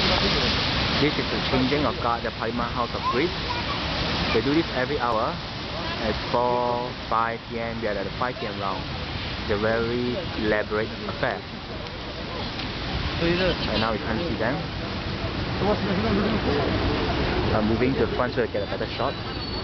This is the changing of guard, the Parliament House of Greece. They do this every hour at 4, 5 p.m. We are at the 5 p.m. round. It's a very elaborate affair. And now we can't see them. I'm moving to the front so I get a better shot.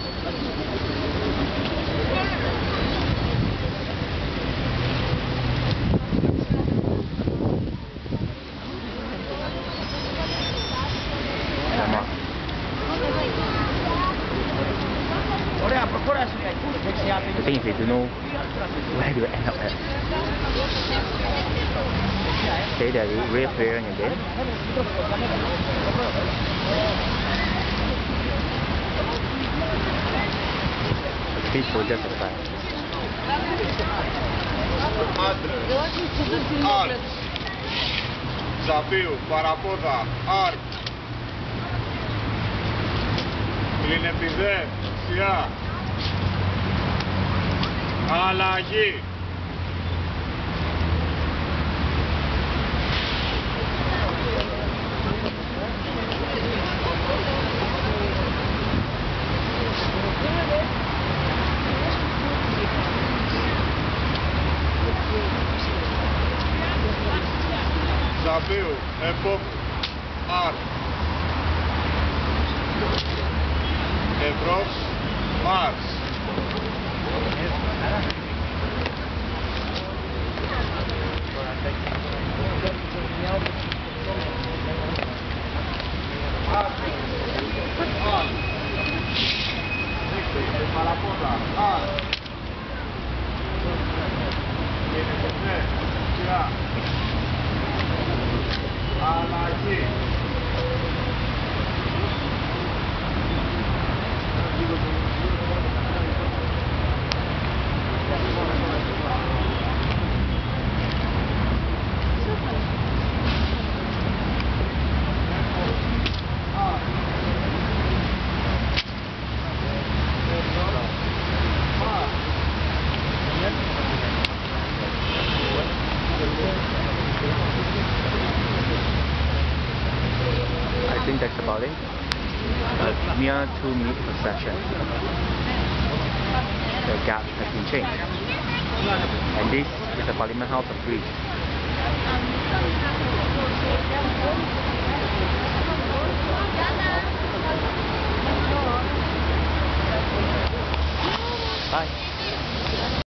The thing is they don't know where they will end up at. Okay, they're reappearing again. The 3 soldiers are back. Art. Ζαπίου, παραπόδα, Art. Κλινεπιδέ, Σιά. Αλλαγή. Ζαπίου, Επόπου, Αρ. Ευρώς, Μάρς. Παραπόδα, Αρ. Αλλαγή. I think that's about it. A mere 2 minutes per session. The gap has been changed. And this is the Parliament House of Greece. Bye.